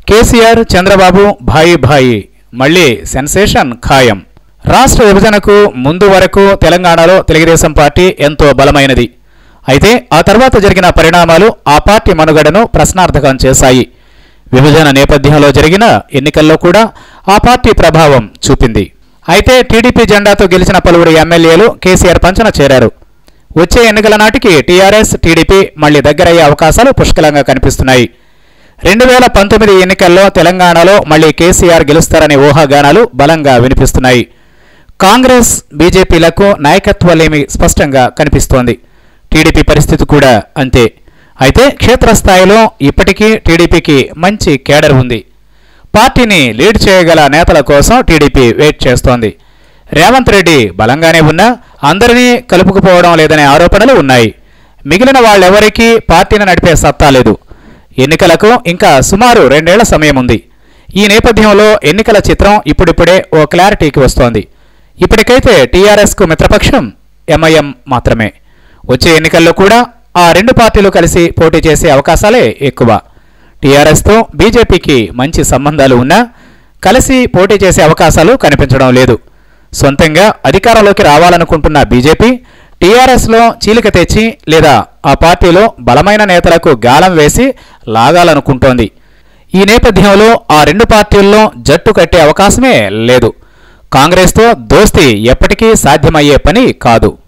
KCR Chandrababu Bhai Bhai మళ్ళీ sensation ఖాయం. రాష్ట్ర విభజనకు ముందు వరకు తెలంగాణలో తెలుగుదేశం పార్టీ ఎంతో బలమైనది. అయితే ఆ తర్వాత జరిగిన పరిణామాలు ఆ పార్టీ మనుగడను ప్రశ్నార్థకం చేశాయి. విభజన నేపథ్యంలో జరిగిన ఎన్నికల్లో కూడా ఆ పార్టీ ప్రభావం చూపింది. అయితే టీడీపీ జెండాతో గెలిచిన పలువురు ఎమ్మెల్యేలు కేసీఆర్ పంచన చేరారు. వచ్చే ఎన్నికల నాటికి టీఆర్ఎస్ టీడీపీ మళ్లీ దగ్గరయ్యే అవకాశాలు పుష్కలంగా కనిపిస్తున్నాయి. 2019 ఎన్నికల్లో తెలంగాణలో మళ్లీ కేసీఆర్ గెలుస్తారనే ఊహాగానాలు బలంగా వినిపిస్తున్నాయి. కాంగ్రెస్ బీజేపీలకు నాయకత్వాలేమి స్పష్టంగా కనిపిస్తోంది. టీడీపీ పరిస్థితి కూడా అంతే. అయితే క్షేత్రస్థాయిలో ఇప్పటికీ టీడీపీకి మంచి కేడర్ ఉంది. పార్టీని లీడ్ చేయగల నేతల కోసం టీడీపీ వెయిట్ చేస్తోంది. రేవంత్ రెడ్డి బలంగానే ఉన్నా అందరినీ కలుపుకుపోవడం లేదనే ఆరోపణలు ఉన్నాయి. మిగిలిన వాళ్ళెవరికీ పార్టీని నడిపే సత్తా లేదు. ఎన్నికలకు ఇంకా సుమారు 2 ఏళ్ల సమయం ఉంది. ఈ నేపథ్యంలో ఎన్నికల చిత్రం ఇప్పుడిప్పుడే ఓ క్లారిటీకి వస్తోంది. ఇప్పటికైతే టీఆర్ఎస్కు మిత్రపక్షం ఎంఐఎం మాత్రమే. వచ్చే ఎన్నికల్లో కూడా ఆ 2 పార్టీలు కలిసి పోటీ చేసే అవకాశాలే ఎక్కువ. టీఆర్ఎస్తో బీజేపీకి మంచి సంబంధాలు ఉన్నా కలిసి పోటీ చేసే అవకాశాలు కనిపించడం లేదు. సొంతంగా అధికారంలోకి రావాలనుకుంటున్న బీజేపీ టీఆర్ఎస్లో చీలిక తెచ్చి లేదా ఆ పార్టీలో బలమైన నేతలకు గాలం వేసి లాగాలనుకుంటోంది. ఈ నేపథ్యంలో ఆ 2 పార్టీల్లో జట్టు కట్టే అవకాశమే లేదు. కాంగ్రెస్తో దోస్తీ ఎప్పటికీ సాధ్యమయ్యే పని కాదు.